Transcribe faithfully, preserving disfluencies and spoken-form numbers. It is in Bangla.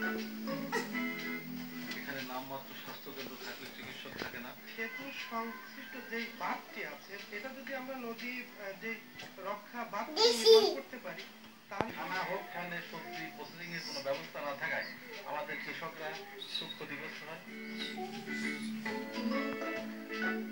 এখানে নামমাত্র স্বাস্থ্য কেন্দ্র থাকলে চিকিৎসক থাকে না। সেতু সংশ্লিষ্ট যে বাঁধটি আছে এটা যদি আমরা নদী যে রক্ষা বাঁধ নির্মাণ করতে পারি তাহলে খানা হোক খানে সবজি প্রসেসিং এর কোনো ব্যবস্থা না থাকায় আমাদের কৃষকরা খুব ক্ষতিগ্রস্ত হয়।